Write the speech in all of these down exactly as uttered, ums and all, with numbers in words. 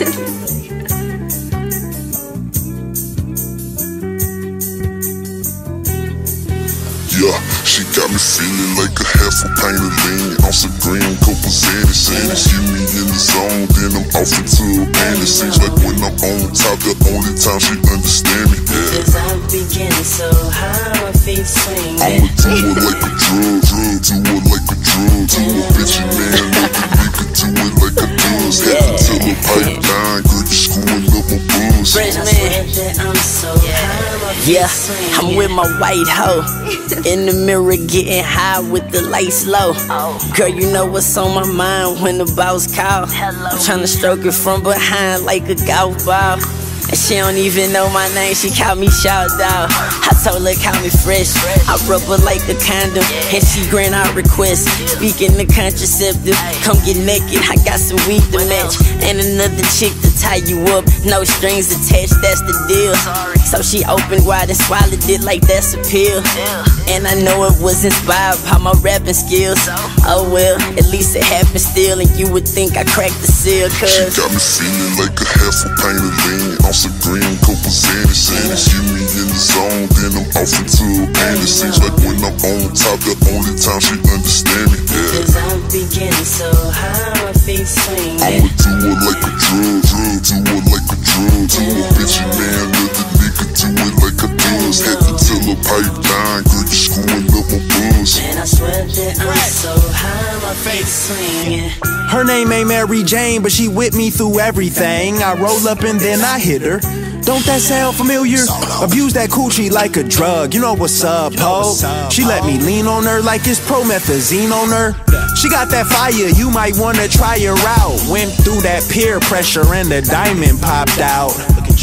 Yeah, she got me feeling like a half a pint of lean on some green, couple Xanny, Xanny. See me in the zone, then I'm off into a pan. It seems like when I'm on top, the only time she understand me. Yeah. Cause I'm beginning so high, my feet swinging. I'ma do it like a drug, drug, do it like a drug. To a bitchy man, let the nigga do it like a does. Had to tell her pipeline, girl, you screwing up my buzz. Fresh man, that I'm so high, my feet Yeah, swinging. I'm with my white hoe in the mirror getting high with the lights low. Girl, you know what's on my mind when the boss call. I'm tryna stroke it from behind like a golf ball. And she don't even know my name, she call me shout out. I told her call me fresh, I rub her like a condom, and she grant our request. Speaking the contraceptive, come get naked, I got some weed to match. And another chick to tie you up, no strings attached, that's the deal. So she opened wide and swallowed it like that's a pill. And I know it was inspired by my rapping skills. Oh well, at least it happened still, and you would think I cracked the seal. She Cause got me feeling like a half a pint of lean on some green, couple Xanny, Xanny. See me in the zone, then I'm off into a pan. It seems like when I'm on top, the only time she understand me. Yeah. Cause I'm beginning so high, my feet swinging. I'ma do it like a drug, drug, do it like a drug. To a bitchy man, let the nigga do it like a does. Had to tell her pipeline, girl, you screwing up my buzz. And I swear that I'm so high, my feet swinging. Her name ain't Mary Jane, but she with me through everything. I roll up and then I hit her. Don't that sound familiar? Abuse that coochie like a drug. You know what's up, ho? She let me lean on her like it's promethazine on her. She got that fire, you might wanna try her out. Went through that peer pressure and the diamond popped out.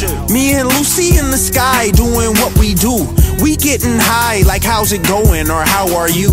Me and Lucy in the sky doing what we do. We getting high like how's it going or how are you?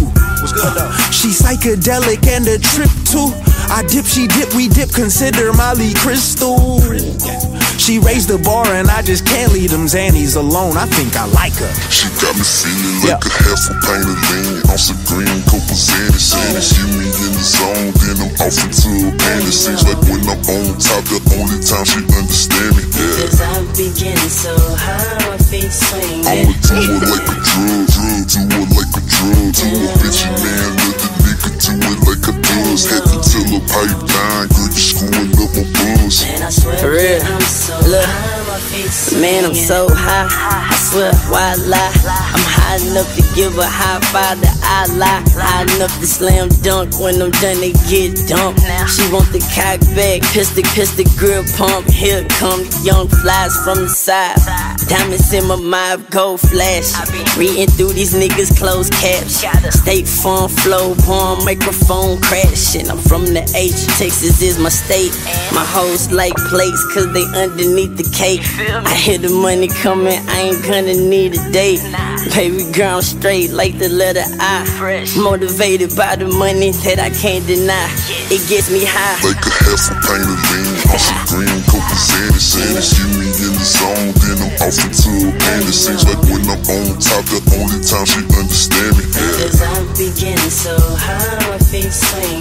She psychedelic and a trip too. I dip, she dip, we dip, consider Molly Crystal. She raised the bar and I just can't leave them Xannies alone. I think I like her. She got me feeling like a half a pint of lean on some green, couple Xanny, Xanny. See me in the zone, then I'm off into a pan. It seems like when I'm on top, the only time she understand me. Yeah. Cause I'm beginning so high, my feet swinging. I'ma do it like a drug, drug, do it like a drug. To a bitchy man, let the nigga do it like a does. Had to tell her pipeline, girl, you screwing up my buzz. And I swear For real. that I'm so Look, high, my feet swinging. man, I'm so high, I swear, why lie? I'm high enough to give a high five to Allah. High enough to slam dunk, when I'm done they get dumped. She want the cock back, pistol, pistol, grill pump. Here come the young flies from the side. Diamonds in my mouth, gold flash. Reading through these niggas closed caps. State Farm flow, bomb, microphone crashing. I'm from the H, Texas is my state. My hoes like plates, cause they underneath the cake. I hear the money coming, I ain't gonna need a date. Baby girl, I'm straight like the letter I. Motivated by the money that I can't deny. It gets me high. Like a half a pint of lean on some green, couple Xanny, Xanny. See me in the zone, then I'm off into a pan. It seems like when I'm on top, the only time she understand me. Yeah. Cause I'm beginning so high, my feet swinging.